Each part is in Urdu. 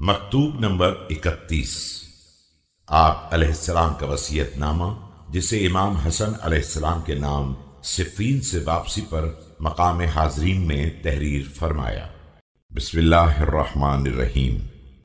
مکتوب نمبر 31۔ آپ علیہ السلام کا وصیت نامہ، جسے امام حسن علیہ السلام کے نام صفین سے واپسی پر مقام حاضرین میں تحریر فرمایا۔ بسم اللہ الرحمن الرحیم۔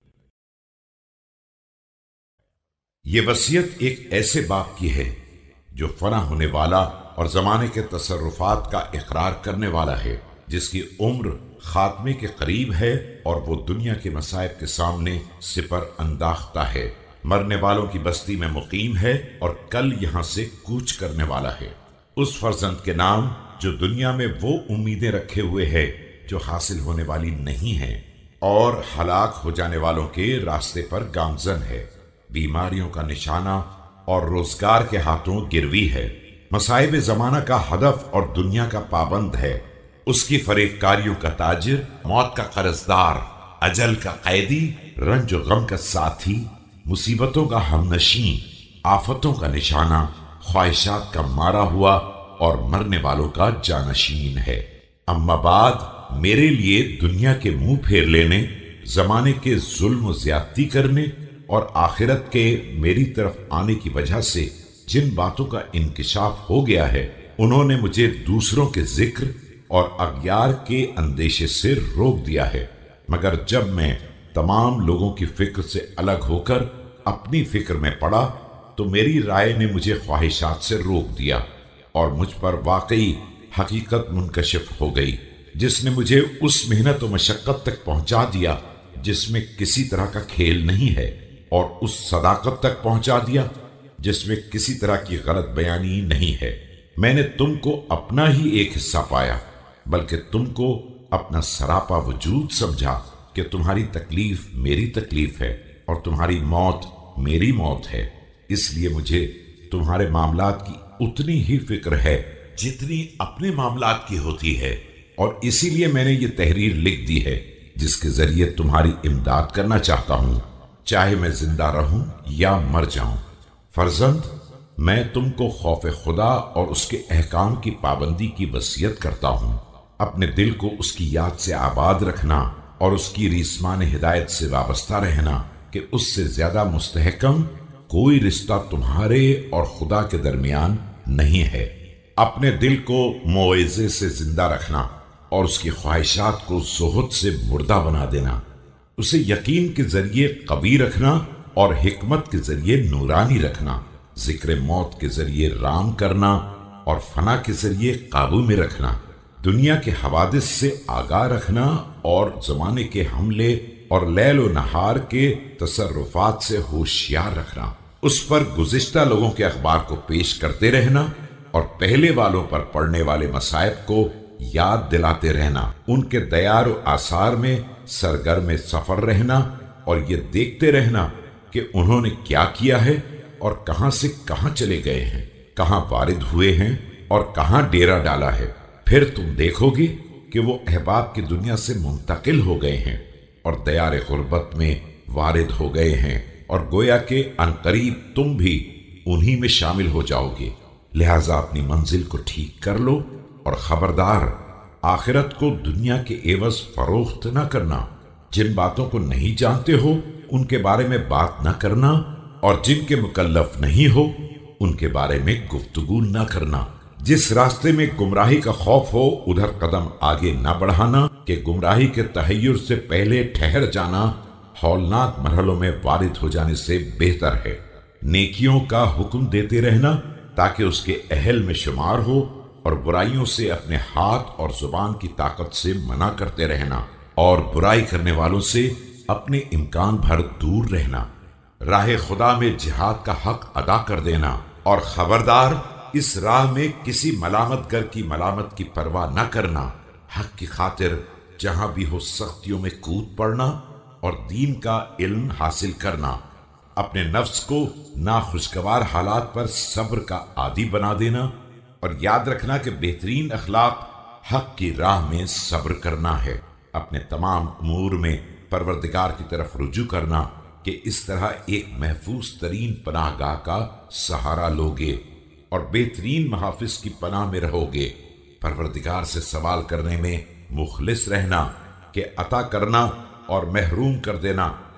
یہ وصیت ایک ایسے باپ کی ہے جو فنا ہونے والا اور زمانے کے تصرفات کا اقرار کرنے والا ہے، جس کی عمر خاتمے کے قریب ہے اور وہ دنیا کے مصائب کے سامنے سپر انداختہ ہے، مرنے والوں کی بستی میں مقیم ہے اور کل یہاں سے کوچ کرنے والا ہے۔ اس فرزند کے نام جو دنیا میں وہ امیدیں رکھے ہوئے ہے جو حاصل ہونے والی نہیں ہیں، اور ہلاک ہو جانے والوں کے راستے پر گامزن ہے، بیماریوں کا نشانہ اور روزگار کے ہاتھوں گروی ہے، مصائب زمانہ کا ہدف اور دنیا کا پابند ہے، اس کی فریب کاریوں کا تاجر، موت کا قرضدار، اجل کا قیدی، رنج و غم کا ساتھی، مصیبتوں کا ہمنشین، آفتوں کا نشانہ، خواہشات کا مارا ہوا اور مرنے والوں کا جانشین ہے۔ اما بعد میرے لیے دنیا کے منہ پھیر لینے، زمانے کے ظلم و زیادتی کرنے اور آخرت کے میری طرف آنے کی وجہ سے جن باتوں کا انکشاف ہو گیا ہے، انہوں نے مجھے دوسروں کے ذکر اور اغیار کے اندیشے سے روک دیا ہے، مگر جب میں تمام لوگوں کی فکر سے الگ ہو کر اپنی فکر میں پڑا تو میری رائے نے مجھے خواہشات سے روک دیا اور مجھ پر واقعی حقیقت منکشف ہو گئی، جس نے مجھے اس محنت و مشقت تک پہنچا دیا جس میں کسی طرح کا کھیل نہیں ہے، اور اس صداقت تک پہنچا دیا جس میں کسی طرح کی غلط بیانی نہیں ہے۔ میں نے تم کو اپنا ہی ایک حصہ پایا، بلکہ تم کو اپنا سراپا وجود سمجھا کہ تمہاری تکلیف میری تکلیف ہے اور تمہاری موت میری موت ہے، اس لیے مجھے تمہارے معاملات کی اتنی ہی فکر ہے جتنی اپنے معاملات کی ہوتی ہے، اور اسی لیے میں نے یہ تحریر لکھ دی ہے جس کے ذریعے تمہاری امداد کرنا چاہتا ہوں، چاہے میں زندہ رہوں یا مر جاؤں۔ فرزند، میں تم کو خوف خدا اور اس کے احکام کی پابندی کی وصیت کرتا ہوں۔ اپنے دل کو اس کی یاد سے آباد رکھنا اور اس کی ریسمان ہدایت سے وابستہ رہنا کہ اس سے زیادہ مستحکم کوئی رشتہ تمہارے اور خدا کے درمیان نہیں ہے۔ اپنے دل کو موعظے سے زندہ رکھنا اور اس کی خواہشات کو زہد سے مردہ بنا دینا، اسے یقین کے ذریعے قوی رکھنا اور حکمت کے ذریعے نورانی رکھنا، ذکر موت کے ذریعے رام کرنا اور فنا کے ذریعے قابو میں رکھنا، دنیا کے حوادث سے آگاہ رکھنا اور زمانے کے حملے اور لیل و نہار کے تصرفات سے ہوشیار رکھنا، اس پر گزشتہ لوگوں کے اخبار کو پیش کرتے رہنا اور پہلے والوں پر پڑنے والے مصائب کو یاد دلاتے رہنا، ان کے دیار و آثار میں سرگرم سفر رہنا اور یہ دیکھتے رہنا کہ انہوں نے کیا کیا ہے اور کہاں سے کہاں چلے گئے ہیں، کہاں وارد ہوئے ہیں اور کہاں ڈیرا ڈالا ہے۔ پھر تم دیکھو گے کہ وہ احباب کی دنیا سے منتقل ہو گئے ہیں اور دیار غربت میں وارد ہو گئے ہیں، اور گویا کہ عنقریب تم بھی انہی میں شامل ہو جاؤ گے۔ لہٰذا اپنی منزل کو ٹھیک کر لو اور خبردار، آخرت کو دنیا کے عوض فروخت نہ کرنا، جن باتوں کو نہیں جانتے ہو ان کے بارے میں بات نہ کرنا، اور جن کے مکلف نہیں ہو ان کے بارے میں گفتگو نہ کرنا۔ جس راستے میں گمراہی کا خوف ہو ادھر قدم آگے نہ بڑھانا کہ گمراہی کے تحیر سے پہلے ٹھہر جانا ہولناک مرحلوں میں وارد ہو جانے سے بہتر ہے۔ نیکیوں کا حکم دیتے رہنا تاکہ اس کے اہل میں شمار ہو، اور برائیوں سے اپنے ہاتھ اور زبان کی طاقت سے منع کرتے رہنا، اور برائی کرنے والوں سے اپنے امکان بھر دور رہنا، راہ خدا میں جہاد کا حق ادا کر دینا، اور خبردار اس راہ میں کسی ملامت گر کی ملامت کی پرواہ نہ کرنا، حق کی خاطر جہاں بھی ہو سختیوں میں کود پڑنا اور دین کا علم حاصل کرنا، اپنے نفس کو ناخوشگوار حالات پر صبر کا عادی بنا دینا، اور یاد رکھنا کہ بہترین اخلاق حق کی راہ میں صبر کرنا ہے۔ اپنے تمام امور میں پروردگار کی طرف رجوع کرنا کہ اس طرح ایک محفوظ ترین پناہ گاہ کا سہارا لوگے اور بہترین محافظ کی پناہ میں رہو گے۔ پروردگار سے سوال کرنے میں مخلص رہنا کہ عطا کرنا اور محروم کر دینا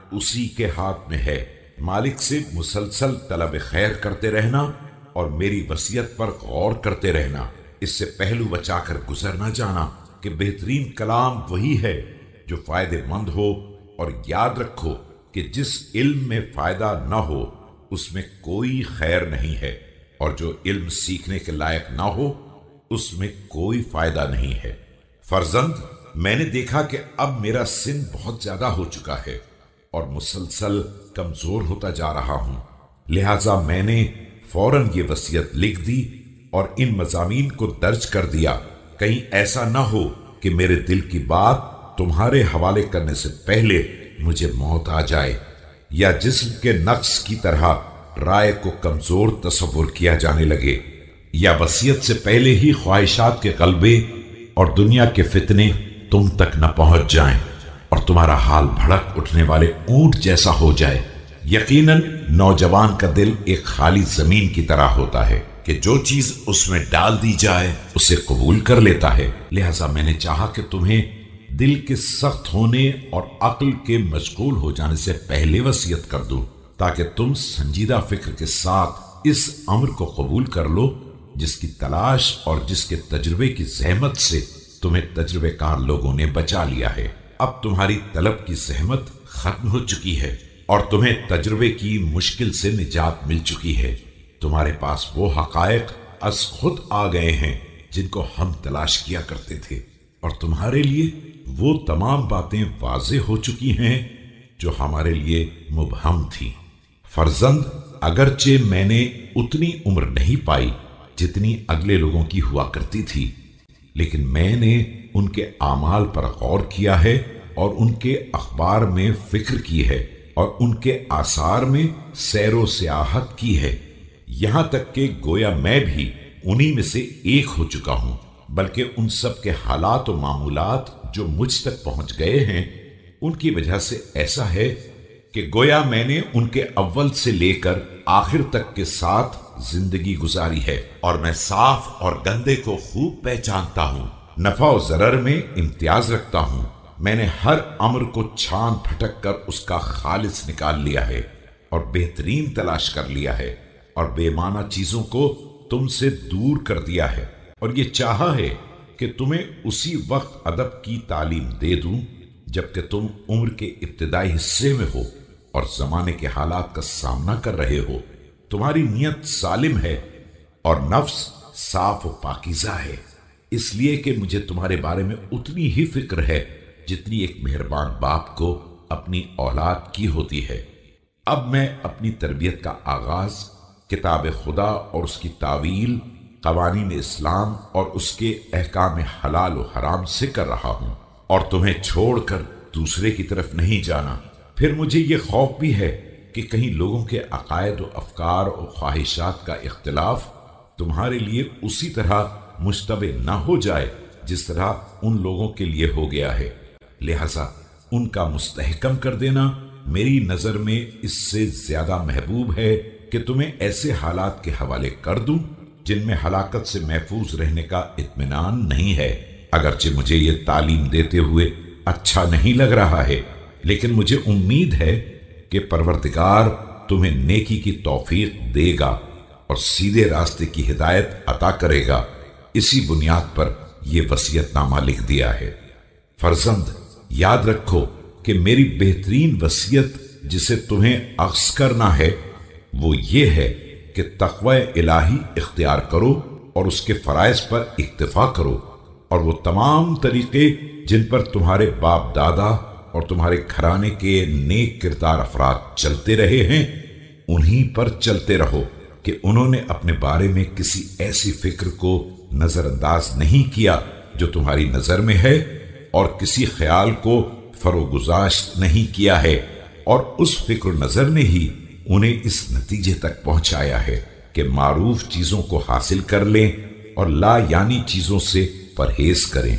اسی کے ہاتھ میں ہے۔ مالک سے مسلسل طلب خیر کرتے رہنا اور میری وصیت پر غور کرتے رہنا۔ اس سے پہلو بچا کر گزر نہ جانا کہ بہترین کلام وہی ہے جو فائدے مند ہو، اور یاد رکھو کہ جس علم میں فائدہ نہ ہو اس میں کوئی خیر نہیں ہے، اور جو علم سیکھنے کے لائق نہ ہو اس میں کوئی فائدہ نہیں ہے۔ فرزند، میں نے دیکھا کہ اب میرا سن بہت زیادہ ہو چکا ہے اور مسلسل کمزور ہوتا جا رہا ہوں، لہٰذا میں نے فوراً یہ وصیت لکھ دی اور ان مضامین کو درج کر دیا، کہیں ایسا نہ ہو کہ میرے دل کی بات تمہارے حوالے کرنے سے پہلے مجھے موت آ جائے، یا جسم کے نقص کی طرح رائے کو کمزور تصور کیا جانے لگے، یا وصیت سے پہلے ہی خواہشات کے غلبے اور دنیا کے فتنے تم تک نہ پہنچ جائیں اور تمہارا حال بھڑک اٹھنے والے اونٹ جیسا ہو جائے۔ یقیناً نوجوان کا دل ایک خالی زمین کی طرح ہوتا ہے کہ جو چیز اس میں ڈال دی جائے اسے قبول کر لیتا ہے، لہذا میں نے چاہا کہ تمہیں دل کے سخت ہونے اور عقل کے مشغول ہو جانے سے پہلے وصیت کر دوں، تاکہ تم سنجیدہ فکر کے ساتھ اس امر کو قبول کر لو جس کی تلاش اور جس کے تجربے کی زحمت سے تمہیں تجربے کار لوگوں نے بچا لیا ہے۔ اب تمہاری طلب کی زحمت ختم ہو چکی ہے اور تمہیں تجربے کی مشکل سے نجات مل چکی ہے۔ تمہارے پاس وہ حقائق از خود آ گئے ہیں جن کو ہم تلاش کیا کرتے تھے، اور تمہارے لیے وہ تمام باتیں واضح ہو چکی ہیں جو ہمارے لیے مبہم تھی۔ فرزند، اگرچہ میں نے اتنی عمر نہیں پائی جتنی اگلے لوگوں کی ہوا کرتی تھی، لیکن میں نے ان کے اعمال پر غور کیا ہے اور ان کے اخبار میں فکر کی ہے اور ان کے آثار میں سیر و سیاحت کی ہے، یہاں تک کہ گویا میں بھی انہی میں سے ایک ہو چکا ہوں، بلکہ ان سب کے حالات و معمولات جو مجھ تک پہنچ گئے ہیں ان کی وجہ سے ایسا ہے کہ گویا میں نے ان کے اول سے لے کر آخر تک کے ساتھ زندگی گزاری ہے، اور میں صاف اور گندے کو خوب پہچانتا ہوں، نفع و ضرر میں امتیاز رکھتا ہوں۔ میں نے ہر امر کو چھان پھٹک کر اس کا خالص نکال لیا ہے اور بہترین تلاش کر لیا ہے، اور بے معنی چیزوں کو تم سے دور کر دیا ہے، اور یہ چاہا ہے کہ تمہیں اسی وقت ادب کی تعلیم دے دوں جبکہ تم عمر کے ابتدائی حصے میں ہو اور زمانے کے حالات کا سامنا کر رہے ہو۔ تمہاری نیت سالم ہے اور نفس صاف و پاکیزہ ہے، اس لیے کہ مجھے تمہارے بارے میں اتنی ہی فکر ہے جتنی ایک مہربان باپ کو اپنی اولاد کی ہوتی ہے۔ اب میں اپنی تربیت کا آغاز کتاب خدا اور اس کی تعویل، قوانین اسلام اور اس کے احکام حلال و حرام سے کر رہا ہوں، اور تمہیں چھوڑ کر دوسرے کی طرف نہیں جانا۔ پھر مجھے یہ خوف بھی ہے کہ کہیں لوگوں کے عقائد و افکار و خواہشات کا اختلاف تمہارے لیے اسی طرح مشتبہ نہ ہو جائے جس طرح ان لوگوں کے لیے ہو گیا ہے، لہذا ان کا مستحکم کر دینا میری نظر میں اس سے زیادہ محبوب ہے کہ تمہیں ایسے حالات کے حوالے کر دوں جن میں ہلاکت سے محفوظ رہنے کا اطمینان نہیں ہے۔ اگرچہ مجھے یہ تعلیم دیتے ہوئے اچھا نہیں لگ رہا ہے، لیکن مجھے امید ہے کہ پروردگار تمہیں نیکی کی توفیق دے گا اور سیدھے راستے کی ہدایت عطا کرے گا۔ اسی بنیاد پر یہ وصیت نامہ لکھ دیا ہے۔ فرزند، یاد رکھو کہ میری بہترین وصیت جسے تمہیں اخذ کرنا ہے وہ یہ ہے کہ تقوی الہی اختیار کرو اور اس کے فرائض پر اکتفا کرو، اور وہ تمام طریقے جن پر تمہارے باپ دادا اور تمہارے گھرانے کے نیک کردار افراد چلتے رہے ہیں انہی پر چلتے رہو کہ انہوں نے اپنے بارے میں کسی ایسی فکر کو نظر انداز نہیں کیا جو تمہاری نظر میں ہے، اور کسی خیال کو فروگزاشت نہیں کیا ہے، اور اس فکر و نظر نے ہی انہیں اس نتیجے تک پہنچایا ہے کہ معروف چیزوں کو حاصل کر لیں اور لا یعنی چیزوں سے پرہیز کریں۔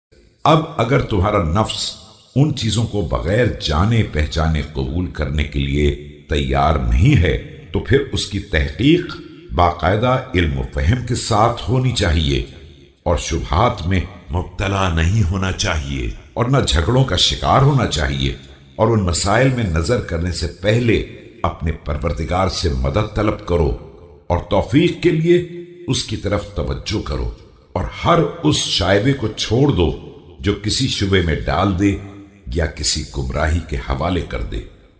اب اگر تمہارا نفس ان چیزوں کو بغیر جانے پہچانے قبول کرنے کے لیے تیار نہیں ہے تو پھر اس کی تحقیق باقاعدہ علم و فہم کے ساتھ ہونی چاہیے، اور شبہات میں مبتلا نہیں ہونا چاہیے، اور نہ جھگڑوں کا شکار ہونا چاہیے، اور ان مسائل میں نظر کرنے سے پہلے اپنے پروردگار سے مدد طلب کرو اور توفیق کے لیے اس کی طرف توجہ کرو، اور ہر اس شائبے کو چھوڑ دو جو کسی شبے میں ڈال دے یا کسی گمراہی کے حوالے کر دے۔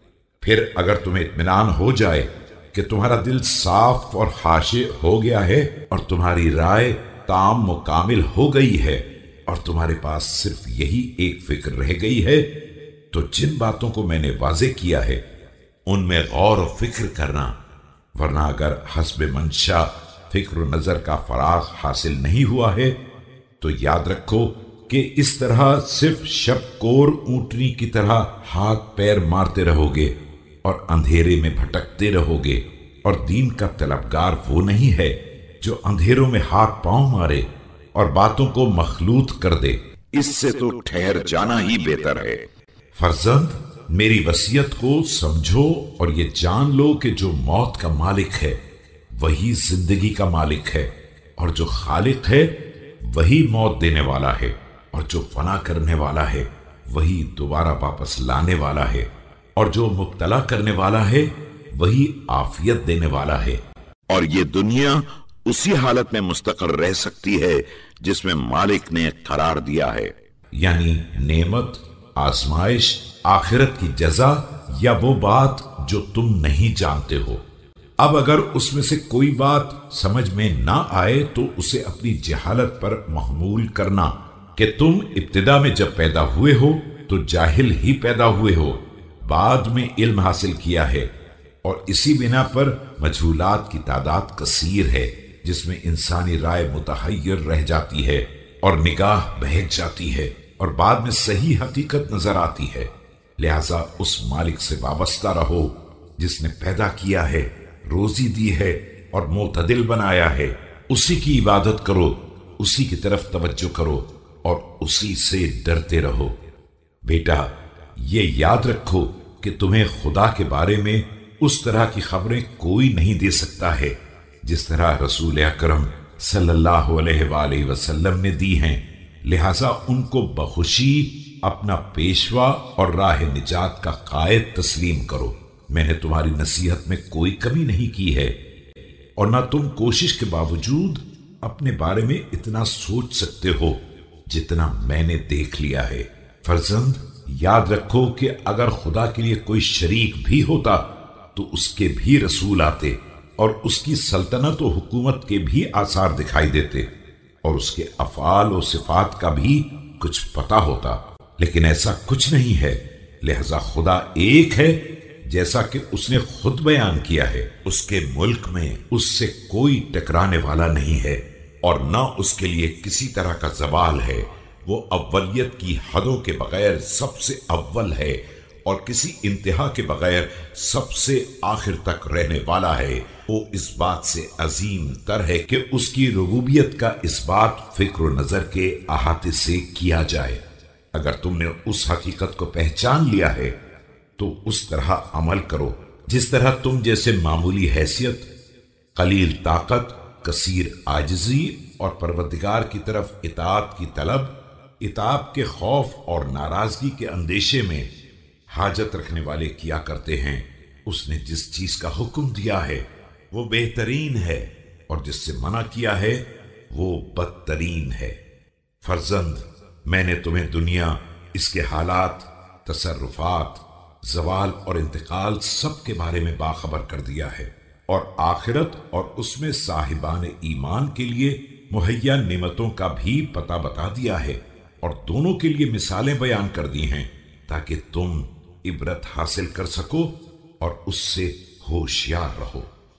پھر اگر تمہیں اطمینان ہو جائے کہ تمہارا دل صاف اور خاشع ہو گیا ہے اور تمہاری رائے تام و کامل ہو گئی ہے اور تمہارے پاس صرف یہی ایک فکر رہ گئی ہے، تو جن باتوں کو میں نے واضح کیا ہے ان میں غور و فکر کرنا، ورنہ اگر حسب منشا فکر و نظر کا فراغ حاصل نہیں ہوا ہے تو یاد رکھو کہ اس طرح صرف شب کور اونٹنی کی طرح ہاتھ پیر مارتے رہو گے اور اندھیرے میں بھٹکتے رہو گے، اور دین کا طلبگار وہ نہیں ہے جو اندھیروں میں ہاتھ پاؤں مارے اور باتوں کو مخلوط کر دے۔ اس سے تو ٹھہر جانا ہی بہتر ہے۔ فرزند، میری وصیت کو سمجھو اور یہ جان لو کہ جو موت کا مالک ہے وہی زندگی کا مالک ہے، اور جو خالق ہے وہی موت دینے والا ہے، اور جو فنا کرنے والا ہے وہی دوبارہ واپس لانے والا ہے، اور جو مبتلا کرنے والا ہے وہی عافیت دینے والا ہے۔ اور یہ دنیا اسی حالت میں مستقر رہ سکتی ہے جس میں مالک نے قرار دیا ہے، یعنی نعمت، آزمائش، آخرت کی جزا، یا وہ بات جو تم نہیں جانتے ہو۔ اب اگر اس میں سے کوئی بات سمجھ میں نہ آئے تو اسے اپنی جہالت پر محمول کرنا کہ تم ابتدا میں جب پیدا ہوئے ہو تو جاہل ہی پیدا ہوئے ہو، بعد میں علم حاصل کیا ہے، اور اسی بنا پر مجہولات کی تعداد کثیر ہے جس میں انسانی رائے متحیر رہ جاتی ہے اور نگاہ بہک جاتی ہے اور بعد میں صحیح حقیقت نظر آتی ہے۔ لہذا اس مالک سے وابستہ رہو جس نے پیدا کیا ہے، روزی دی ہے اور معتدل بنایا ہے، اسی کی عبادت کرو، اسی کی طرف توجہ کرو اور اسی سے ڈرتے رہو۔ بیٹا، یہ یاد رکھو کہ تمہیں خدا کے بارے میں اس طرح کی خبریں کوئی نہیں دے سکتا ہے جس طرح رسول اکرم صلی اللہ علیہ وآلہ وسلم نے دی ہیں، لہذا ان کو بخوشی اپنا پیشوا اور راہ نجات کا قائد تسلیم کرو۔ میں نے تمہاری نصیحت میں کوئی کمی نہیں کی ہے، اور نہ تم کوشش کے باوجود اپنے بارے میں اتنا سوچ سکتے ہو جتنا میں نے دیکھ لیا ہے۔ فرزند، یاد رکھو کہ اگر خدا کے لیے کوئی شریک بھی ہوتا تو اس کے بھی رسول آتے اور اس کی سلطنت و حکومت کے بھی آثار دکھائی دیتے اور اس کے افعال و صفات کا بھی کچھ پتہ ہوتا، لیکن ایسا کچھ نہیں ہے۔ لہذا خدا ایک ہے جیسا کہ اس نے خود بیان کیا ہے، اس کے ملک میں اس سے کوئی ٹکرانے والا نہیں ہے اور نہ اس کے لیے کسی طرح کا زوال ہے۔ وہ اولیت کی حدوں کے بغیر سب سے اول ہے اور کسی انتہا کے بغیر سب سے آخر تک رہنے والا ہے۔ وہ اس بات سے عظیم تر ہے کہ اس کی ربوبیت کا اس بات فکر و نظر کے احاطے سے کیا جائے۔ اگر تم نے اس حقیقت کو پہچان لیا ہے تو اس طرح عمل کرو جس طرح تم جیسے معمولی حیثیت، قلیل طاقت، کثیر عاجزی اور پروردگار کی طرف اطاعت کی طلب، عتاب کے خوف اور ناراضگی کے اندیشے میں حاجت رکھنے والے کیا کرتے ہیں۔ اس نے جس چیز کا حکم دیا ہے وہ بہترین ہے اور جس سے منع کیا ہے وہ بدترین ہے۔ فرزند، میں نے تمہیں دنیا، اس کے حالات، تصرفات، زوال اور انتقال سب کے بارے میں باخبر کر دیا ہے، اور آخرت اور اس میں صاحبان ایمان کے لیے مہیا نعمتوں کا بھی پتہ بتا دیا ہے، اور دونوں کے لیے مثالیں بیان کر دی ہیں تاکہ تم عبرت حاصل کر سکو اور اس سے ہوشیار رہو۔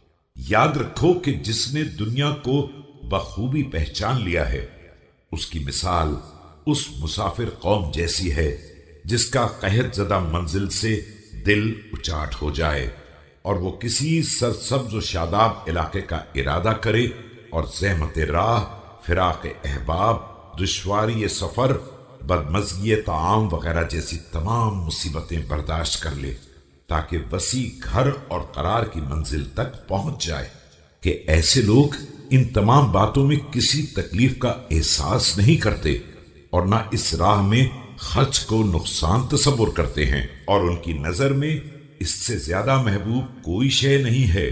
یاد رکھو کہ جس نے دنیا کو بخوبی پہچان لیا ہے اس کی مثال اس مسافر قوم جیسی ہے جس کا قحط زدہ منزل سے دل اچاٹ ہو جائے اور وہ کسی سرسبز و شاداب علاقے کا ارادہ کرے اور زحمت راہ، فراق احباب، دشواری سفر، بدمزگی طعام وغیرہ جیسی تمام مصیبتیں برداشت کر لے تاکہ وسیع گھر اور قرار کی منزل تک پہنچ جائے، کہ ایسے لوگ ان تمام باتوں میں کسی تکلیف کا احساس نہیں کرتے اور نہ اس راہ میں خرچ کو نقصان تصور کرتے ہیں، اور ان کی نظر میں اس سے زیادہ محبوب کوئی شے نہیں ہے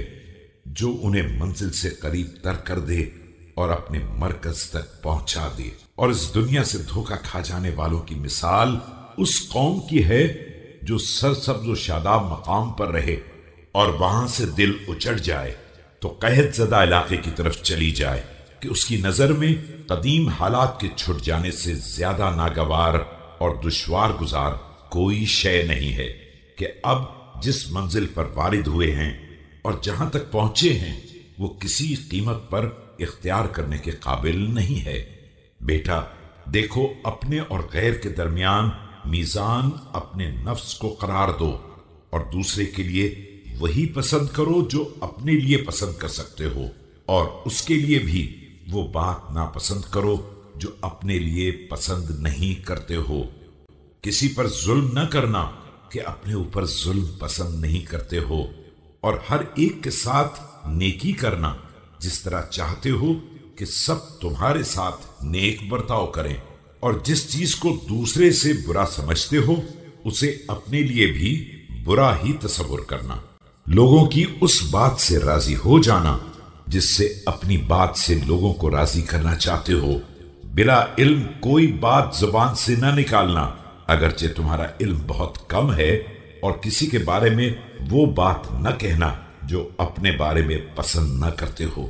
جو انہیں منزل سے قریب تر کر دے اور اپنے مرکز تک پہنچا دے۔ اور اس دنیا سے دھوکہ کھا جانے والوں کی مثال اس قوم کی ہے جو سرسبز و شاداب مقام پر رہے اور وہاں سے دل اچڑ جائے تو قحط زدہ علاقے کی طرف چلی جائے کہ اس کی نظر میں قدیم حالات کے چھٹ جانے سے زیادہ ناگوار اور دشوار گزار کوئی شے نہیں ہے کہ اب جس منزل پر وارد ہوئے ہیں اور جہاں تک پہنچے ہیں وہ کسی قیمت پر اختیار کرنے کے قابل نہیں ہے۔ بیٹا دیکھو، اپنے اور غیر کے درمیان میزان اپنے نفس کو قرار دو اور دوسرے کے لیے وہی پسند کرو جو اپنے لیے پسند کر سکتے ہو، اور اس کے لیے بھی وہ بات ناپسند کرو جو اپنے لیے پسند نہیں کرتے ہو۔ کسی پر ظلم نہ کرنا کہ اپنے اوپر ظلم پسند نہیں کرتے ہو، اور ہر ایک کے ساتھ نیکی کرنا جس طرح چاہتے ہو کہ سب تمہارے ساتھ نیک برتاؤ کریں، اور جس چیز کو دوسرے سے برا سمجھتے ہو اسے اپنے لیے بھی برا ہی تصور کرنا۔ لوگوں کی اس بات سے راضی ہو جانا جس سے اپنی بات سے لوگوں کو راضی کرنا چاہتے ہو۔ بلا علم کوئی بات زبان سے نہ نکالنا، اگرچہ تمہارا علم بہت کم ہے، اور کسی کے بارے میں وہ بات نہ کہنا جو اپنے بارے میں پسند نہ کرتے ہو۔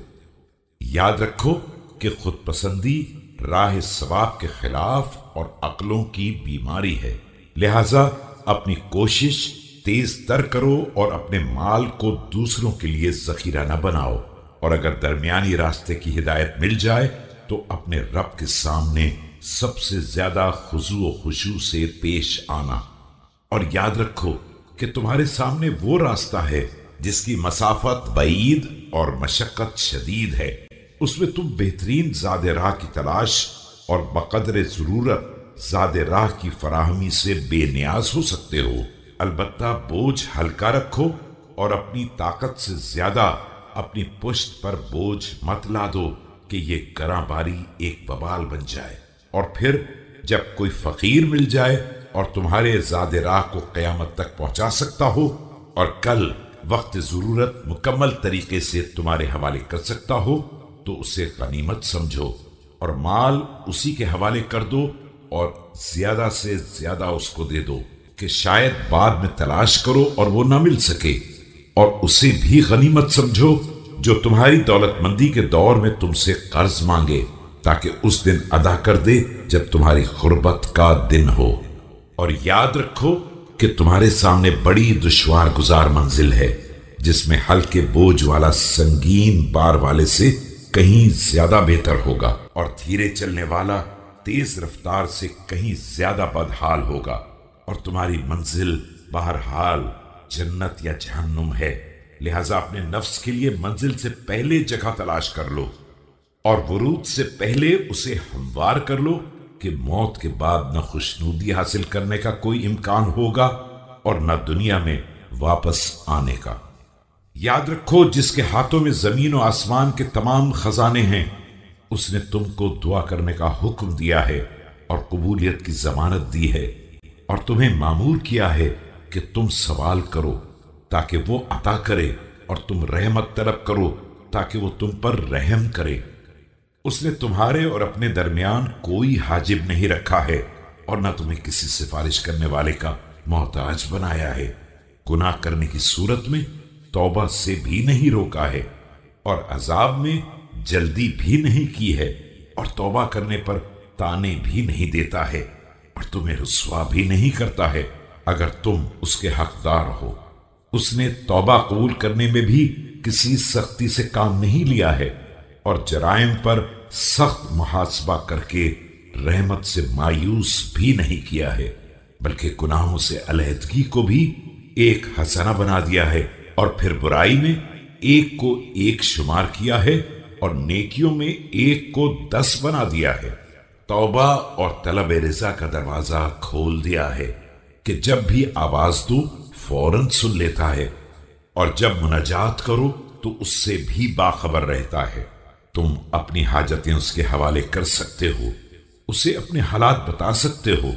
یاد رکھو کہ خود پسندی راہ ثواب کے خلاف اور عقلوں کی بیماری ہے، لہذا اپنی کوشش تیز تر کرو اور اپنے مال کو دوسروں کے لیے ذخیرہ نہ بناؤ، اور اگر درمیانی راستے کی ہدایت مل جائے تو اپنے رب کے سامنے سب سے زیادہ خضوع و خشوع سے پیش آنا، اور یاد رکھو کہ تمہارے سامنے وہ راستہ ہے جس کی مسافت بعید اور مشقت شدید ہے، اس میں تم بہترین زاد راہ کی تلاش اور بقدر ضرورت زاد راہ کی فراہمی سے بے نیاز ہو سکتے ہو۔ البتہ بوجھ ہلکا رکھو اور اپنی طاقت سے زیادہ اپنی پشت پر بوجھ مت لا دو کہ یہ گراں باری ایک وبال بن جائے، اور پھر جب کوئی فقیر مل جائے اور تمہارے زاد راہ کو قیامت تک پہنچا سکتا ہو اور کل وقت ضرورت مکمل طریقے سے تمہارے حوالے کر سکتا ہو تو اسے غنیمت سمجھو اور مال اسی کے حوالے کر دو اور زیادہ سے زیادہ اس کو دے دو کہ شاید بعد میں تلاش کرو اور وہ نہ مل سکے، اور اسے بھی غنیمت سمجھو جو تمہاری دولت مندی کے دور میں تم سے قرض مانگے تاکہ اس دن ادا کر دے جب تمہاری غربت کا دن ہو۔ اور یاد رکھو کہ تمہارے سامنے بڑی دشوار گزار منزل ہے جس میں ہلکے بوجھ والا سنگین بار والے سے کہیں زیادہ بہتر ہوگا، اور دھیرے چلنے والا تیز رفتار سے کہیں زیادہ بدحال ہوگا، اور تمہاری منزل بہرحال جنت یا جہنم ہے، لہذا اپنے نفس کے لیے منزل سے پہلے جگہ تلاش کر لو اور ورود سے پہلے اسے ہموار کر لو کہ موت کے بعد نہ خوشنودی حاصل کرنے کا کوئی امکان ہوگا اور نہ دنیا میں واپس آنے کا۔ یاد رکھو جس کے ہاتھوں میں زمین و آسمان کے تمام خزانے ہیں، اس نے تم کو دعا کرنے کا حکم دیا ہے اور قبولیت کی ضمانت دی ہے، اور تمہیں مامور کیا ہے کہ تم سوال کرو تاکہ وہ عطا کرے، اور تم رحمت طلب کرو تاکہ وہ تم پر رحم کرے۔ اس نے تمہارے اور اپنے درمیان کوئی حاجب نہیں رکھا ہے اور نہ تمہیں کسی سفارش کرنے والے کا محتاج بنایا ہے۔ گناہ کرنے کی صورت میں توبہ سے بھی نہیں روکا ہے، اور عذاب میں جلدی بھی نہیں کی ہے، اور توبہ کرنے پر تانے بھی نہیں دیتا ہے، اور تمہیں رسوا بھی نہیں کرتا ہے اگر تم اس کے حقدار ہو۔ اس نے توبہ قبول کرنے میں بھی کسی سختی سے کام نہیں لیا ہے، اور جرائم پر سخت محاسبہ کر کے رحمت سے مایوس بھی نہیں کیا ہے، بلکہ گناہوں سے علیحدگی کو بھی ایک حسنہ بنا دیا ہے، اور پھر برائی میں ایک کو ایک شمار کیا ہے اور نیکیوں میں ایک کو 10 بنا دیا ہے۔ توبہ اور طلب رضا کا دروازہ کھول دیا ہے کہ جب بھی آواز دو فوراً سن لیتا ہے، اور جب مناجات کرو تو اس سے بھی باخبر رہتا ہے۔ تم اپنی حاجتیں اس کے حوالے کر سکتے ہو، اسے اپنے حالات بتا سکتے ہو،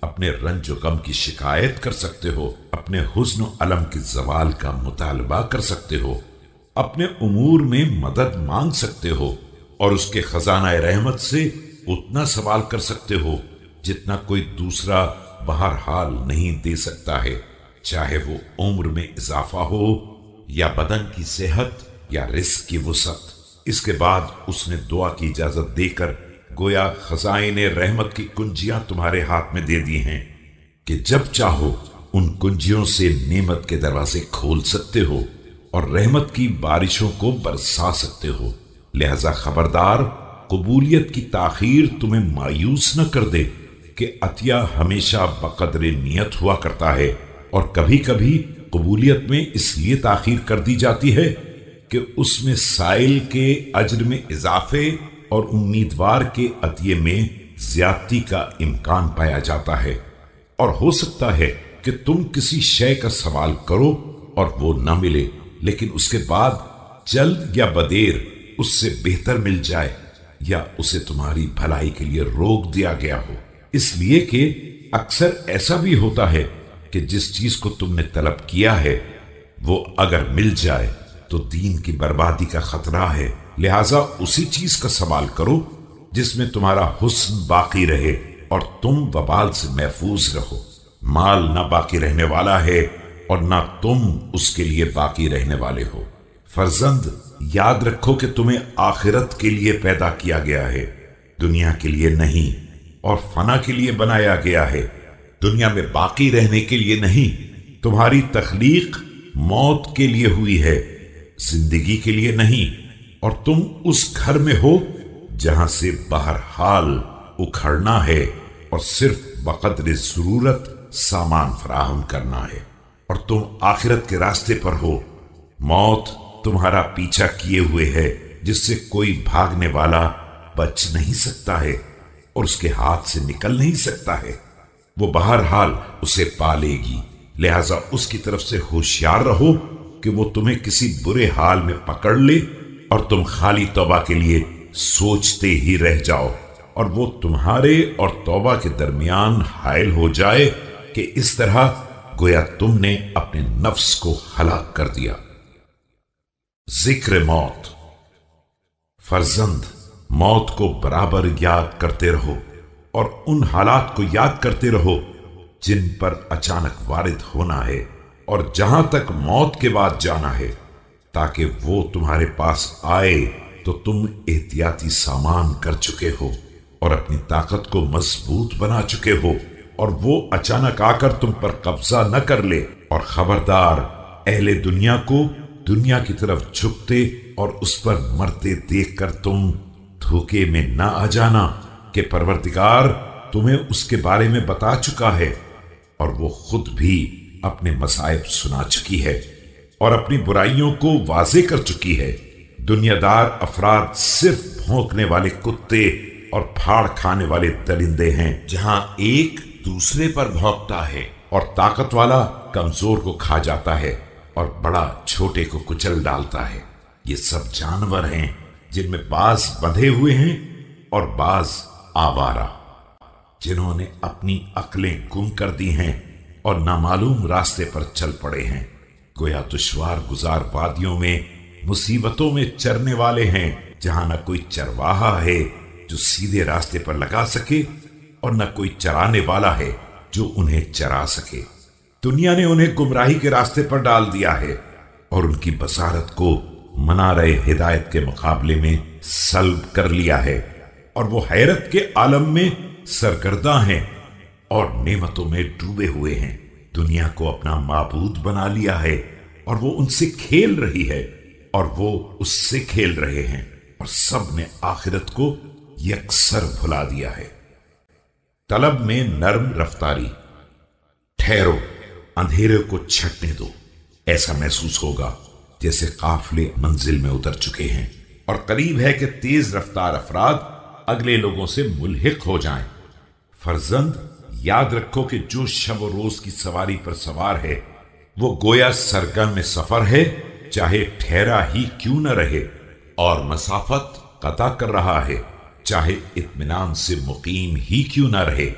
اپنے رنج و غم کی شکایت کر سکتے ہو، اپنے حزن و الم کے زوال کا مطالبہ کر سکتے ہو، اپنے امور میں مدد مانگ سکتے ہو، اور اس کے خزانہ رحمت سے اتنا سوال کر سکتے ہو جتنا کوئی دوسرا بہرحال نہیں دے سکتا ہے، چاہے وہ عمر میں اضافہ ہو یا بدن کی صحت یا رزق کی وسعت۔ اس کے بعد اس نے دعا کی اجازت دے کر گویا خزائن رحمت کی کنجیاں تمہارے ہاتھ میں دے دی ہیں کہ جب چاہو ان کنجیوں سے نعمت کے دروازے کھول سکتے ہو اور رحمت کی بارشوں کو برسا سکتے ہو۔ لہذا خبردار، قبولیت کی تاخیر تمہیں مایوس نہ کر دے کہ عطیہ ہمیشہ بقدر نیت ہوا کرتا ہے، اور کبھی کبھی قبولیت میں اس لیے تاخیر کر دی جاتی ہے کہ اس میں سائل کے اجر میں اضافے اور امیدوار کے عطیے میں زیادتی کا امکان پایا جاتا ہے، اور ہو سکتا ہے کہ تم کسی شے کا سوال کرو اور وہ نہ ملے، لیکن اس کے بعد جلد یا بدیر اس سے بہتر مل جائے، یا اسے تمہاری بھلائی کے لیے روک دیا گیا ہو۔ اس لیے کہ اکثر ایسا بھی ہوتا ہے کہ جس چیز کو تم نے طلب کیا ہے وہ اگر مل جائے تو دین کی بربادی کا خطرہ ہے، لہذا اسی چیز کا سوال کرو جس میں تمہارا حسن باقی رہے اور تم وبال سے محفوظ رہو۔ مال نہ باقی رہنے والا ہے اور نہ تم اس کے لیے باقی رہنے والے ہو۔ فرزند، یاد رکھو کہ تمہیں آخرت کے لیے پیدا کیا گیا ہے، دنیا کے لیے نہیں، اور فنا کے لیے بنایا گیا ہے، دنیا میں باقی رہنے کے لیے نہیں۔ تمہاری تخلیق موت کے لیے ہوئی ہے، زندگی کے لیے نہیں، اور تم اس گھر میں ہو جہاں سے بہرحال اکھڑنا ہے اور صرف بقدر ضرورت سامان فراہم کرنا ہے، اور تم آخرت کے راستے پر ہو۔ موت تمہارا پیچھا کیے ہوئے ہے، جس سے کوئی بھاگنے والا بچ نہیں سکتا ہے اور اس کے ہاتھ سے نکل نہیں سکتا ہے، وہ بہرحال اسے پالے گی۔ لہذا اس کی طرف سے ہوشیار رہو کہ وہ تمہیں کسی برے حال میں پکڑ لے اور تم خالی توبہ کے لیے سوچتے ہی رہ جاؤ، اور وہ تمہارے اور توبہ کے درمیان حائل ہو جائے کہ اس طرح گویا تم نے اپنے نفس کو ہلاک کر دیا۔ ذکر موت۔ فرزند، موت کو برابر یاد کرتے رہو اور ان حالات کو یاد کرتے رہو جن پر اچانک وارد ہونا ہے اور جہاں تک موت کے بعد جانا ہے، تاکہ وہ تمہارے پاس آئے تو تم احتیاطی سامان کر چکے ہو اور اپنی طاقت کو مضبوط بنا چکے ہو، اور وہ اچانک آ کر تم پر قبضہ نہ کر لے۔ اور خبردار، اہل دنیا کو دنیا کی طرف جھکتے اور اس پر مرتے دیکھ کر تم دھوکے میں نہ آ جانا کہ پروردگار تمہیں اس کے بارے میں بتا چکا ہے، اور وہ خود بھی اپنے مصائب سنا چکی ہے اور اپنی برائیوں کو واضح کر چکی ہے۔ دنیا دار افراد صرف بھونکنے والے کتے اور پھاڑ کھانے والے درندے ہیں، جہاں ایک دوسرے پر بھونکتا ہے اور طاقت والا کمزور کو کھا جاتا ہے اور بڑا چھوٹے کو کچل ڈالتا ہے۔ یہ سب جانور ہیں جن میں بعض بندھے ہوئے ہیں اور بعض آوارہ، جنہوں نے اپنی عقلیں گم کر دی ہیں اور نامعلوم راستے پر چل پڑے ہیں۔ گویا دشوار گزار وادیوں میں مصیبتوں میں چرنے والے ہیں، جہاں نہ کوئی چرواہا ہے جو سیدھے راستے پر لگا سکے اور نہ کوئی چرانے والا ہے جو انہیں چرا سکے۔ دنیا نے انہیں گمراہی کے راستے پر ڈال دیا ہے اور ان کی بصارت کو منارہ ہدایت کے مقابلے میں سلب کر لیا ہے، اور وہ حیرت کے عالم میں سرگرداں ہیں اور نعمتوں میں ڈوبے ہوئے ہیں۔ دنیا کو اپنا معبود بنا لیا ہے اور وہ ان سے کھیل رہی ہے اور وہ اس سے کھیل رہے ہیں، اور سب نے آخرت کو یکسر بھلا دیا ہے۔ طلب میں نرم رفتاری۔ ٹھہرو، اندھیرے کو چھٹنے دو، ایسا محسوس ہوگا جیسے قافلے منزل میں اتر چکے ہیں، اور قریب ہے کہ تیز رفتار افراد اگلے لوگوں سے ملحق ہو جائیں۔ فرزند، یاد رکھو کہ جو شب و روز کی سواری پر سوار ہے وہ گویا سرگرم سفر ہے، چاہے ٹھہرا ہی کیوں نہ رہے، اور مسافت قطع کر رہا ہے، چاہے اطمینان سے مقیم ہی کیوں نہ رہے۔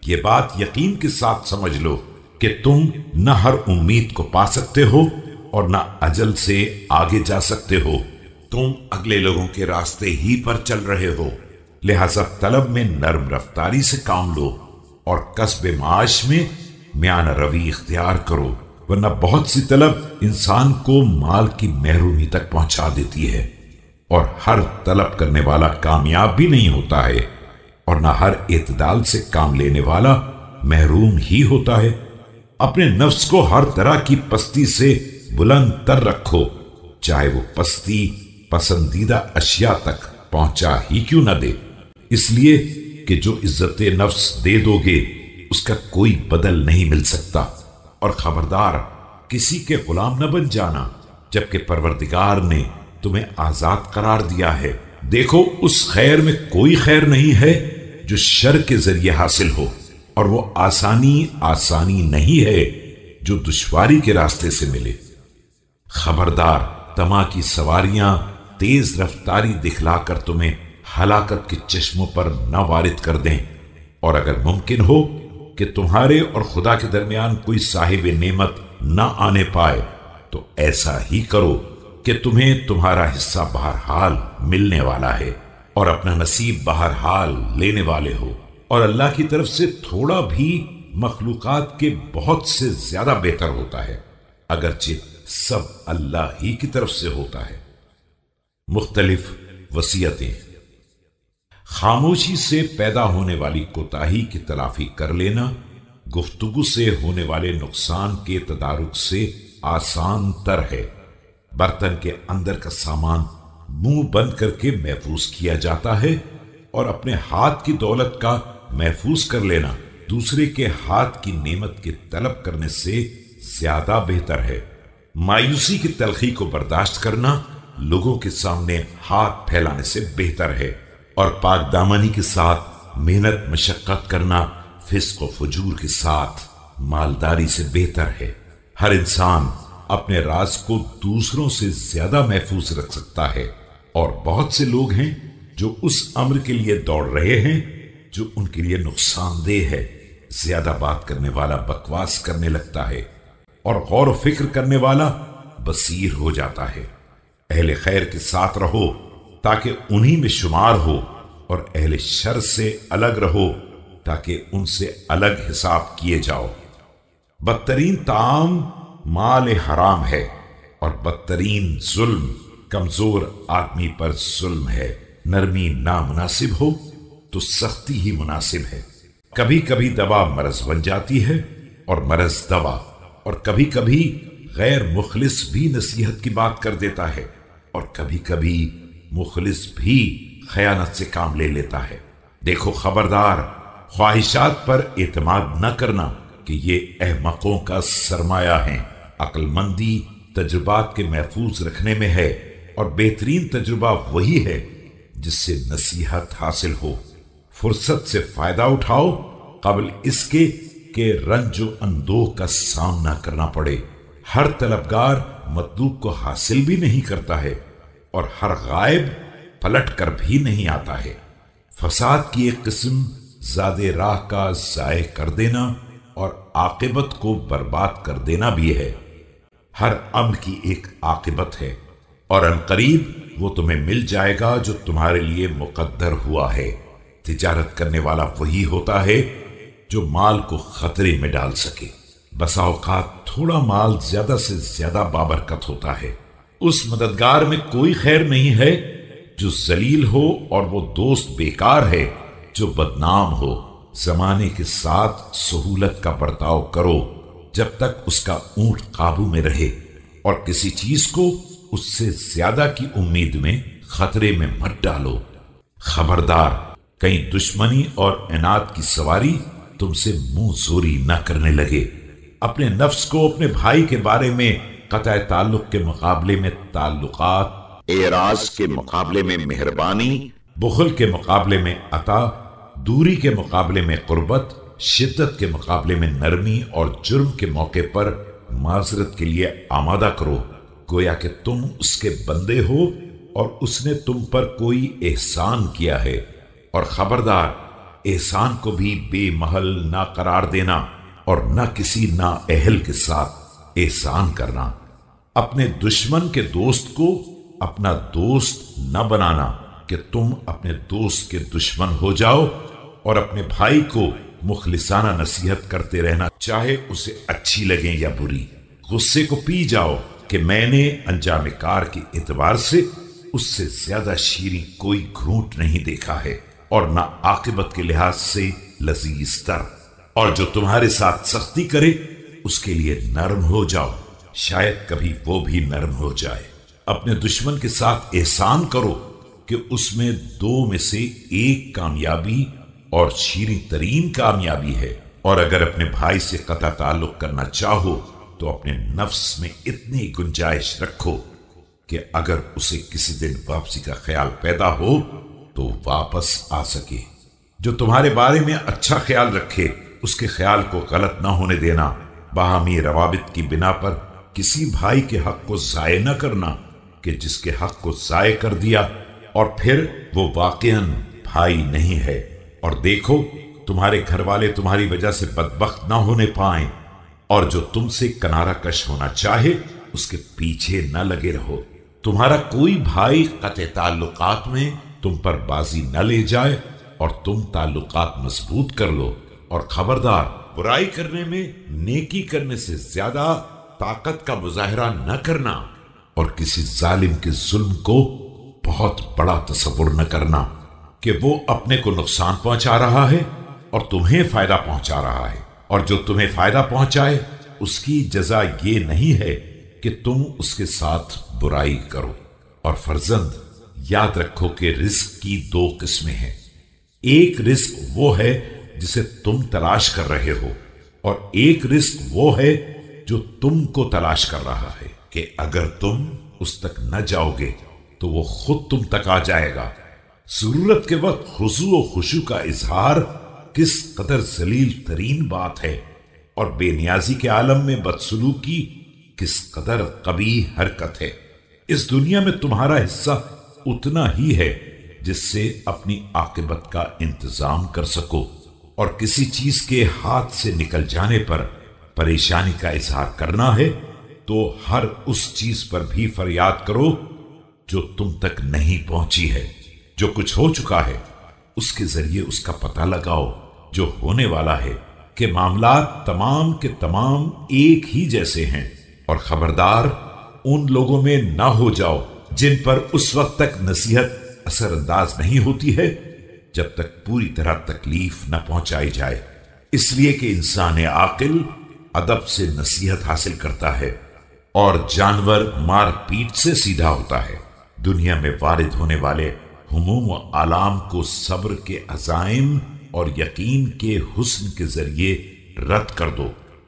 یہ بات یقین کے ساتھ سمجھ لو کہ تم نہ ہر امید کو پا سکتے ہو اور نہ اجل سے آگے جا سکتے ہو، تم اگلے لوگوں کے راستے ہی پر چل رہے ہو، لہذا طلب میں نرم رفتاری سے کام لو اور کسب معاش میں میانہ روی اختیار کرو، ورنہ بہت سی طلب انسان کو مال کی محرومی تک پہنچا دیتی ہے، اور ہر طلب کرنے والا کامیاب بھی نہیں ہوتا ہے، اور نہ ہر اعتدال سے کام لینے والا محروم ہی ہوتا ہے۔ اپنے نفس کو ہر طرح کی پستی سے بلند تر رکھو، چاہے وہ پستی پسندیدہ اشیاء تک پہنچا ہی کیوں نہ دے، اس لیے کہ جو عزت نفس دے دو گے اس کا کوئی بدل نہیں مل سکتا۔ اور خبردار، کسی کے غلام نہ بن جانا جبکہ پروردگار نے تمہیں آزاد قرار دیا ہے۔ دیکھو، اس خیر میں کوئی خیر نہیں ہے جو شر کے ذریعے حاصل ہو، اور وہ آسانی نہیں ہے جو دشواری کے راستے سے ملے۔ خبردار، طمع کی سواریاں تیز رفتاری دکھلا کر تمہیں ہلاکت کے چشموں پر نہ وارد کر دیں، اور اگر ممکن ہو کہ تمہارے اور خدا کے درمیان کوئی صاحب نعمت نہ آنے پائے تو ایسا ہی کرو کہ تمہیں تمہارا حصہ بہرحال ملنے والا ہے اور اپنا نصیب بہرحال لینے والے ہو، اور اللہ کی طرف سے تھوڑا بھی مخلوقات کے بہت سے زیادہ بہتر ہوتا ہے، اگرچہ سب اللہ ہی کی طرف سے ہوتا ہے۔ مختلف وصیتیں۔ خاموشی سے پیدا ہونے والی کوتاہی کی تلافی کر لینا گفتگو سے ہونے والے نقصان کے تدارک سے آسان تر ہے۔ برتن کے اندر کا سامان منہ بند کر کے محفوظ کیا جاتا ہے، اور اپنے ہاتھ کی دولت کا محفوظ کر لینا دوسرے کے ہاتھ کی نعمت کے طلب کرنے سے زیادہ بہتر ہے۔ مایوسی کی تلخی کو برداشت کرنا لوگوں کے سامنے ہاتھ پھیلانے سے بہتر ہے، اور پاک دامنی کے ساتھ محنت مشقت کرنا فسق و فجور کے ساتھ مالداری سے بہتر ہے۔ ہر انسان اپنے راز کو دوسروں سے زیادہ محفوظ رکھ سکتا ہے، اور بہت سے لوگ ہیں جو اس امر کے لیے دوڑ رہے ہیں جو ان کے لیے نقصان دہ ہے۔ زیادہ بات کرنے والا بکواس کرنے لگتا ہے، اور غور و فکر کرنے والا بصیر ہو جاتا ہے۔ اہل خیر کے ساتھ رہو تاکہ انہی میں شمار ہو، اور اہل شر سے الگ رہو تاکہ ان سے الگ حساب کیے جاؤ۔ بدترین طعام مال حرام ہے، اور بدترین ظلم کمزور آدمی پر ظلم ہے۔ نرمی نامناسب ہو تو سختی ہی مناسب ہے۔ کبھی کبھی دوا مرض بن جاتی ہے اور مرض دوا، اور کبھی کبھی غیر مخلص بھی نصیحت کی بات کر دیتا ہے، اور کبھی کبھی مخلص بھی خیانت سے کام لے لیتا ہے۔ دیکھو خبردار، خواہشات پر اعتماد نہ کرنا کہ یہ احمقوں کا سرمایہ ہیں۔ عقل مندی تجربات کے محفوظ رکھنے میں ہے، اور بہترین تجربہ وہی ہے جس سے نصیحت حاصل ہو۔ فرصت سے فائدہ اٹھاؤ قبل اس کے کہ رنج و اندوہ کا سامنا کرنا پڑے۔ ہر طلبگار مطلوب کو حاصل بھی نہیں کرتا ہے، اور ہر غائب پلٹ کر بھی نہیں آتا ہے۔ فساد کی ایک قسم زیادہ راہ کا ضائع کر دینا اور عاقبت کو برباد کر دینا بھی ہے۔ ہر عمل کی ایک عاقبت ہے، اور عنقریب وہ تمہیں مل جائے گا جو تمہارے لیے مقدر ہوا ہے۔ تجارت کرنے والا وہی ہوتا ہے جو مال کو خطرے میں ڈال سکے۔ بسا اوقات تھوڑا مال زیادہ سے زیادہ بابرکت ہوتا ہے۔ اس مددگار میں کوئی خیر نہیں ہے جو ذلیل ہو، اور وہ دوست بیکار ہے جو بدنام ہو۔ زمانے کے ساتھ سہولت کا برتاؤ کرو جب تک اس کا اونٹ قابو میں رہے، اور کسی چیز کو اس سے زیادہ کی امید میں خطرے میں مت ڈالو۔ خبردار، کہیں دشمنی اور عناد کی سواری تم سے منہ زوری نہ کرنے لگے۔ اپنے نفس کو اپنے بھائی کے بارے میں قطع تعلق کے مقابلے میں تعلقات، اعراض کے مقابلے میں مہربانی، بخل کے مقابلے میں عطا، دوری کے مقابلے میں قربت، شدت کے مقابلے میں نرمی، اور جرم کے موقع پر معذرت کے لیے آمادہ کرو، گویا کہ تم اس کے بندے ہو اور اس نے تم پر کوئی احسان کیا ہے۔ اور خبردار، एहसान को भी बेमहल ना करार देना और न किसी ना अहल के साथ एहसान करना। अपने दुश्मन के दोस्त को अपना दोस्त न बनाना कि तुम अपने दोस्त के दुश्मन हो जाओ, और अपने भाई को मुखलिसाना नसीहत करते रहना, चाहे उसे अच्छी लगे या बुरी। गुस्से को पी जाओ कि मैंने अंजाम कार के एतबार से उससे ज्यादा शीरीं कोई घूंट नहीं देखा है, और ना आकिबत के लिहाज से लजीज तर। और जो तुम्हारे साथ सख्ती करे उसके लिए नरम हो जाओ, शायद कभी वो भी नरम हो जाए। अपने दुश्मन के साथ एहसान करो कि उसमें दो में से एक कामयाबी और शीरीं तरीन कामयाबी है। और अगर अपने भाई से कता ताल्लुक करना चाहो तो अपने नफ्स में इतनी गुंजाइश रखो कि अगर उसे किसी दिन वापसी का ख्याल पैदा हो तो वापस आ सके। जो तुम्हारे बारे में अच्छा ख्याल रखे उसके ख्याल को गलत ना होने देना। बाहमी रवाबित की बिना पर किसी भाई के हक को जाये न करना कि जिसके हक को जाये कर दिया और फिर वो वाकईन भाई नहीं है। और देखो तुम्हारे घर वाले तुम्हारी वजह से बदबख्त ना होने पाएं, और जो तुमसे किनारा कश होना चाहे उसके पीछे न लगे रहो। तुम्हारा कोई भाई कते ताल्लुकात में तुम पर बाजी न ले जाए और तुम ताल्लुकात मजबूत कर लो। और खबरदार, बुराई करने में नेकी करने से ज्यादा ताकत का मुजाहिरा न करना, और किसी जालिम के जुल्म को बहुत बड़ा तसव्वुर न करना कि वो अपने को नुकसान पहुंचा रहा है और तुम्हें फायदा पहुंचा रहा है। और जो तुम्हें फायदा पहुंचाए उसकी जजा ये नहीं है कि तुम उसके साथ बुराई करो। और फर्जंद, याद रखो कि रिस्क की दो किस्में हैं। एक रिस्क वो है जिसे तुम तलाश कर रहे हो, और एक रिस्क वो है जो तुमको तलाश कर रहा है कि अगर तुम उस तक न जाओगे तो वो खुद तुम तक आ जाएगा। जरूरत के वक्त खुशू और खुशू का इजहार किस कदर जलील तरीन बात है, और बेनियाजी के आलम में बदसलूकी किस कदर कबीह हरकत है। इस दुनिया में तुम्हारा हिस्सा उतना ही है जिससे अपनी आकिबत का इंतजाम कर सको, और किसी चीज के हाथ से निकल जाने पर परेशानी का इजहार करना है तो हर उस चीज पर भी फरियाद करो जो तुम तक नहीं पहुंची है। जो कुछ हो चुका है उसके जरिए उसका पता लगाओ जो होने वाला है, कि मामलात तमाम के तमाम एक ही जैसे हैं। और खबरदार, उन लोगों में ना हो जाओ जिन पर उस वक्त तक नसीहत असरअंदाज नहीं होती है जब तक पूरी तरह तकलीफ न पहुंचाई जाए। इसलिए कि इंसान आकिल अदब से नसीहत हासिल करता है और जानवर मार पीट से सीधा होता है। दुनिया में वारिद होने वाले हुमूम व आलाम को सब्र के अज़ाइम और यकीन के हुस्न के जरिए रद्द कर दो।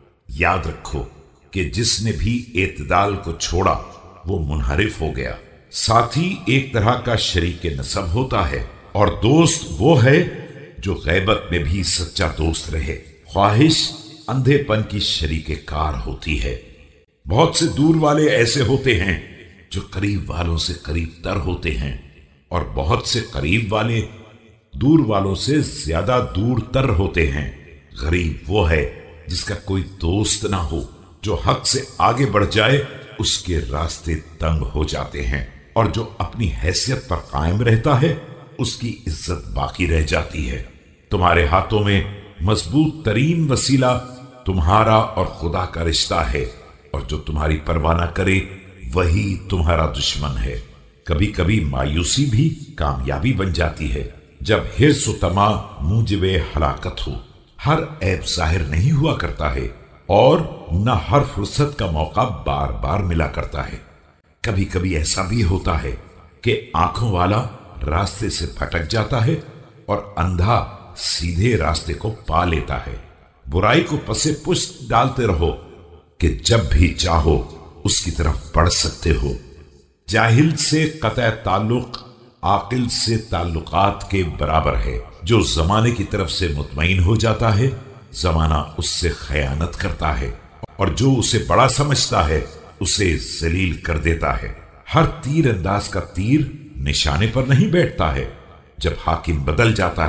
याद रखो कि जिसने भी एतदाल को छोड़ा वो मुनहरिफ हो गया। साथी एक तरह का शरीक नसब होता है, और दोस्त वो है जो गैबत में भी सच्चा दोस्त रहे। ख्वाहिश अंधेपन की शरीक कार होती है। बहुत से दूर वाले ऐसे होते हैं जो करीब वालों से करीब तर होते हैं, और बहुत से करीब वाले दूर वालों से ज्यादा दूर तर होते हैं। गरीब वो है जिसका कोई दोस्त ना हो। जो हक से आगे बढ़ जाए उसके रास्ते तंग हो जाते हैं, और जो अपनी हैसियत पर कायम रहता है उसकी इज्जत बाकी रह जाती है। तुम्हारे हाथों में मजबूत तरीन वसीला तुम्हारा और खुदा का रिश्ता है, और जो तुम्हारी परवाह न करे वही तुम्हारा दुश्मन है। कभी कभी मायूसी भी कामयाबी बन जाती है जब हिर्स व तमा मूजिबे हलाकत हो। हर ऐब जाहिर नहीं हुआ करता है, और न हर फुर्सत का मौका बार बार मिला करता है। कभी कभी ऐसा भी होता है कि आंखों वाला रास्ते से भटक जाता है और अंधा सीधे रास्ते को पा लेता है। बुराई को पसे पुष्ट डालते रहो कि जब भी चाहो उसकी तरफ बढ़ सकते हो। जाहिल से कतई ताल्लुक आकिल से ताल्लुकात के बराबर है। जो जमाने की तरफ से मुतमईन हो जाता है, जमाना उससे खयानत करता है, और जो उसे बड़ा समझता है उसे जलील कर देता है। हर तीर अंदाज का तीर निशाने पर नहीं बैठता है। जब हाकिम बदल जाता है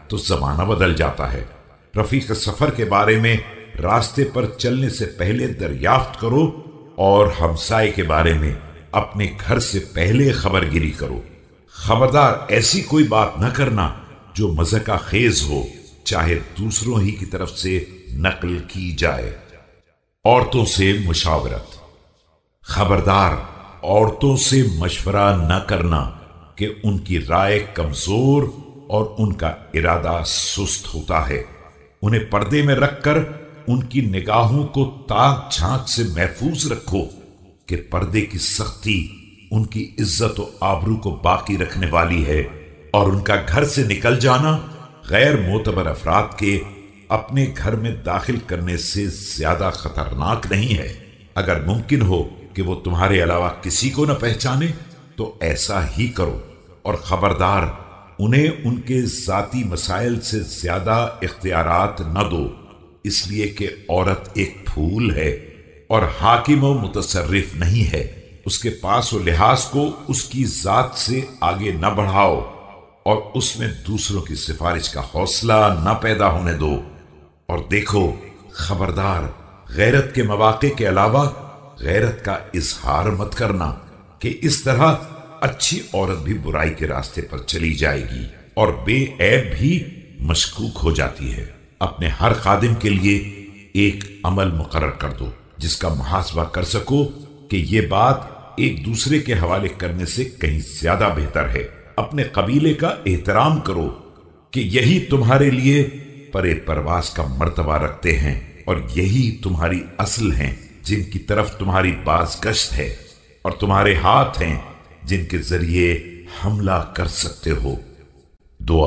तो जमाना बदल जाता है। रफीक सफर के बारे में रास्ते पर चलने से पहले दरियाफ्त करो और हमसाए के बारे में अपने घर से पहले खबरगिरी करो। खबरदार ऐसी कोई बात न करना जो मज़ाक़ खेज हो, चाहे दूसरों ही की तरफ से नकल की जाए। औरतों से मुशावरत। खबरदार औरतों से मशवरा न करना कि उनकी राय कमजोर और उनका इरादा सुस्त होता है। उन्हें पर्दे में रखकर उनकी निगाहों को ताक झांक से महफूज रखो कि पर्दे की सख्ती उनकी इज्जत और आबरू को बाकी रखने वाली है, और उनका घर से निकल जाना गैर मोतबर अफराद के अपने घर में दाखिल करने से ज्यादा खतरनाक नहीं है। अगर मुमकिन हो कि वो तुम्हारे अलावा किसी को न पहचाने तो ऐसा ही करो, और खबरदार उन्हें उनके जाती मसाइल से ज्यादा इख्तियारात न दो, इसलिए कि औरत एक फूल है और हाकिम व मुतसर्रिफ नहीं है। उसके पास व लिहाज को उसकी जात से आगे न बढ़ाओ और उसमें दूसरों की सिफारिश का हौसला न पैदा होने दो। और देखो, खबरदार गैरत के मौके के अलावा गैरत का इजहार मत करना कि इस तरह अच्छी औरत भी बुराई के रास्ते पर चली जाएगी और बेऐब भी मशकूक हो जाती है। अपने हर खादिम के लिए एक अमल मुकर्रर कर दो जिसका मुहासबा कर सको कि ये बात एक दूसरे के हवाले करने से कहीं ज्यादा बेहतर है। अपने कबीले का एहतराम करो कि यही तुम्हारे लिए परे परवास का मर्तबा रखते हैं और यही तुम्हारी असल हैं जिनकी तरफ तुम्हारी बाज़गश्त है, और तुम्हारे हाथ हैं जिनके जरिए हमला कर सकते हो। दुआ।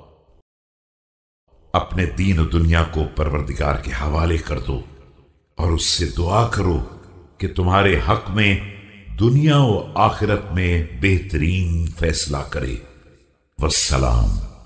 अपने दीन और दुनिया को परवरदिगार के हवाले कर दो और उससे दुआ करो कि तुम्हारे हक में दुनिया और आखिरत में बेहतरीन फैसला करे। वस्सलाम।